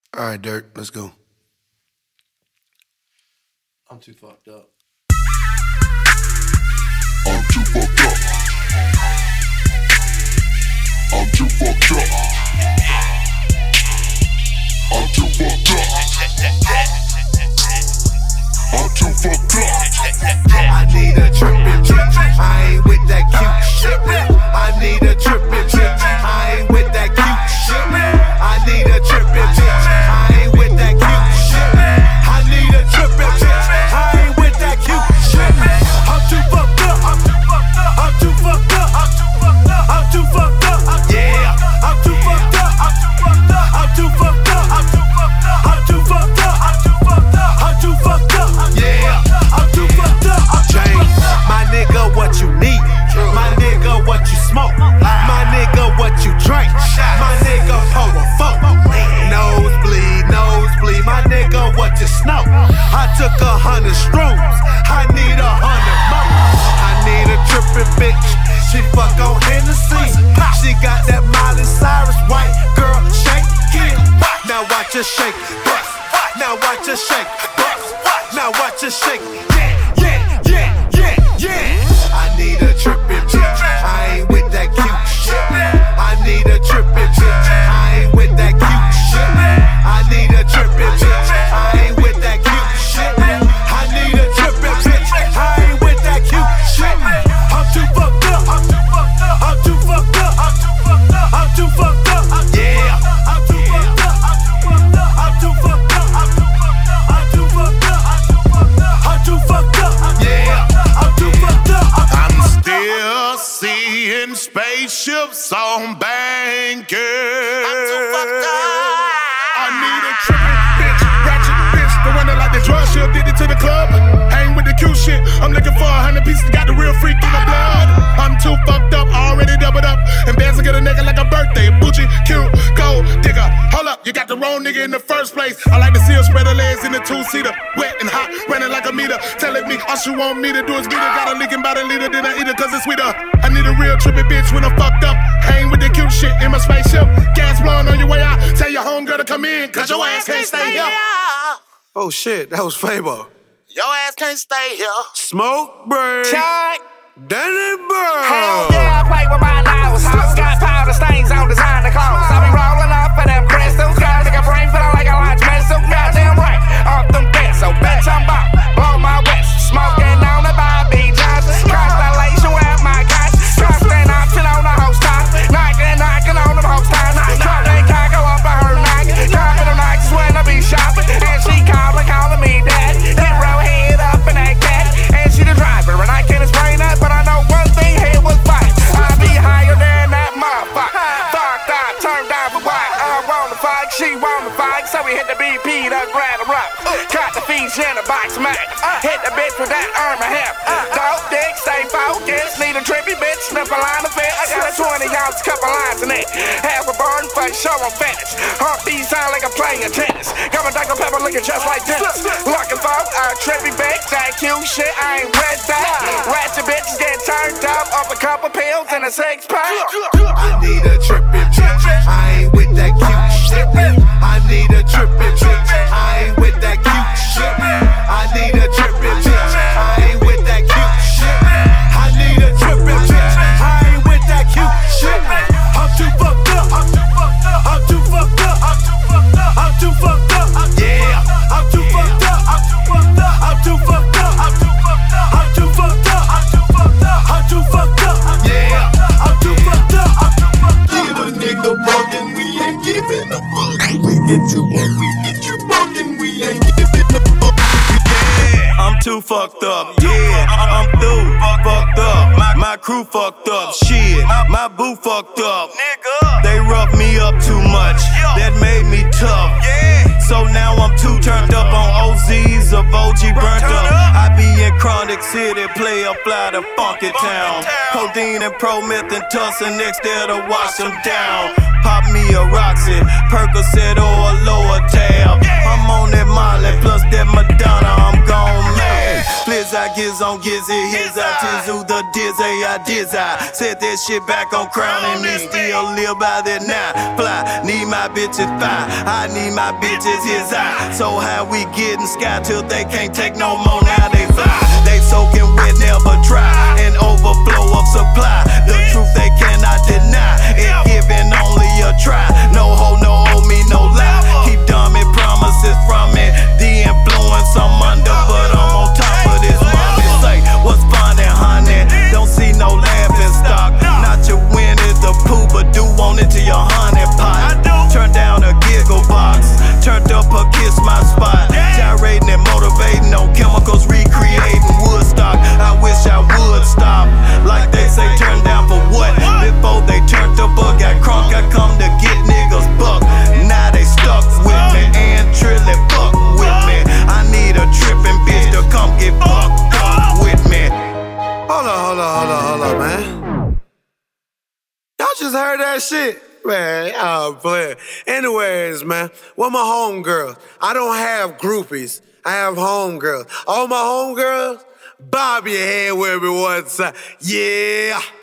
All right, Dirk, let's go. I'm too fucked up. I'm too fucked up. I'm too fucked up. I'm too fucked up. I'm too fucked up. I need a trippin' bitch. I ain't with that cute shit. I need a trippin' bitch. I ain't with that cute shit. I need a trippin' bitch. I ain't with that cute shit. I need a trippin' bitch. I ain't with that cute shit. I'm too fucked up. I'm too fucked up. I'm too fucked up. Yeah. I'm too fucked up. I'm too fucked up. I'm too fucked up. I'm too fucked up. Yeah. I'm too fucked up. James, my nigga, what you need? My nigga, what you smoke? My nigga, what you drink? My nigga, pour a folk. Nosebleed, nosebleed. My nigga, what you snow? I took 100 strooms. I need 100 more. I need a trippin' bitch. She fuck on Hennessy. She got that Miley Cyrus white girl shaking. Now watch her shake, bust. Now watch her shake, bust. Now watch her shake. Yeah, yeah, yeah, yeah, yeah. I need a trippin' bitch. I ain't with that cute shit. I need a trippin' bitch. I ain't with that cute shit. I need a trippin' bitch. I ain't with that cute shit. I need a trippin' bitch. I ain't with that cute shit. I'm too fucked up. I'm too fucked up. I'm too fucked up. Yeah. I'm too fucked up. I'm too fucked up. I'm too fucked up. I'm too fucked up. Yeah. I'm too fucked up. I'm still seeing spaceships on Bankers. I'm too fucked up. I need a trippin' bitch, ratchet bitch, the one that like the drug shit, addicted to the club. Hang with the cute shit. I'm looking for 100 pieces, got the real freak in the blood. I'm too fucked up, already doubled up, and bands will get a nigga like a birthday. Gucci, cute, gold digger. Hold up, you got the wrong nigga in the first place. I like to see her spread her legs in the two-seater, wet and hot, running like a meter. Telling me all she want me to do is beat her. Got her leaking by the liter, then I eat her 'cause it's sweeter. I need a real trippy bitch when I'm fucked up. Hang with the cute shit in my spaceship. Gas blowing on your way out. Tell your homegirl to come in, 'cause your ass can't stay here. Oh shit, that was Fabo. Your ass can't stay here. Smoke break. Check. Danny Brown. Hell yeah, I play with my nose. House got powder stains on designer clothes. I be rolling up in them crystals. Got a brain feeling like a lunch missile. Goddamn right, off them beds. So bitch, I'm about blow my west. Smoking on the Bobby Johnson. Constellation with my guys. Constant option on the host top. Knocking on the host top. Chocolate cackle up on her neck. Talking them nights when I be shopping. And she calling me dad. Hit roll head up in that cat. And she the driver. And I can't explain that, but I know one thing, here was fine. I be higher than that motherfucker. Fucked up, turned down for what? I wanna fuck, she wanna fuck. So we hit the BP to grab her up. Cut the feet in a box of Mac. Hit the bitch with that arm and hip. Dope dick, stay focused. Need a trippy bitch, snip a line of fit. I got a 20 ounce, couple lines in it. Half a burn for show, I'm finished. Heartbeat sound like I'm playing tennis. Got my Dr. Pepper looking just like Dennis. Looking for a trippy bitch, that cute shit, I ain't with that. Ratchet bitches get turned up a couple pills and a 6-pack. I need a trippy bitch, I ain't with that cute shit. I need a trippy bitch, I ain't with that cute shit. I need a trippy bitch, I ain't with that cute shit. I need a trippy bitch, I ain't with that cute shit. I'm too fucked up. I'm too fucked up. I'm too fucked up. Yeah. I'm too fucked up. I'm too fucked up. I'm too fucked up. I'm too fucked up. Yeah. I'm too fucked up. Give a nigga buggin', we ain't giving a fuck. We get you one, we get you buggin', we ain't giving a fuck. Yeah, I'm too fucked up, yeah, I'm through, fucked up. My crew fucked up, shit, my boo fucked up. They roughed me up too much, that made me tough. So now I'm too turned up on OZs of OG burnt up. I be in Chronic City, play a fly to Funky Town. Codeine and Prometh and Tussin next there to wash them down. Pop me a Roxy, Percocet or a lower tab. I'm on that Molly plus that Madonna, I'm gone mad. Please I get bitches on Gizzy, his out Tizu, the dizzy, I dizzy. Set that shit back on Crown and me, still live by that now. Fly, need my bitches fly, I need my bitches his eye. So how we getting sky till they can't take no more, now they fly. They soaking wet, never dry, an overflow of supply. The truth they cannot deny, it giving only a try. No hoe, no owe me, no lie. Keep dummy promises from it, the influence I'm under, but I'm on top of this mommy. Say, what's funny, honey? Don't see no laughing stock. Not your win is the poo, but do want it to your honey pot. Turn down a giggle box, turned up a kiss my spot. Gyrating and motivating on chemicals, recreating Woodstock. I wish I would stop, like they say, turn down for what? Before they turned up or got crunk, I come to get niggas buck. Now they stuck with me and Trilly fuck with me. I need a trippin' bitch to come get fucked up with me. Hold on, man. Y'all just heard that shit? Man, oh, play. Anyways, man, what my homegirls? I don't have groupies. I have homegirls. All my homegirls, bob your head with me one time. Yeah.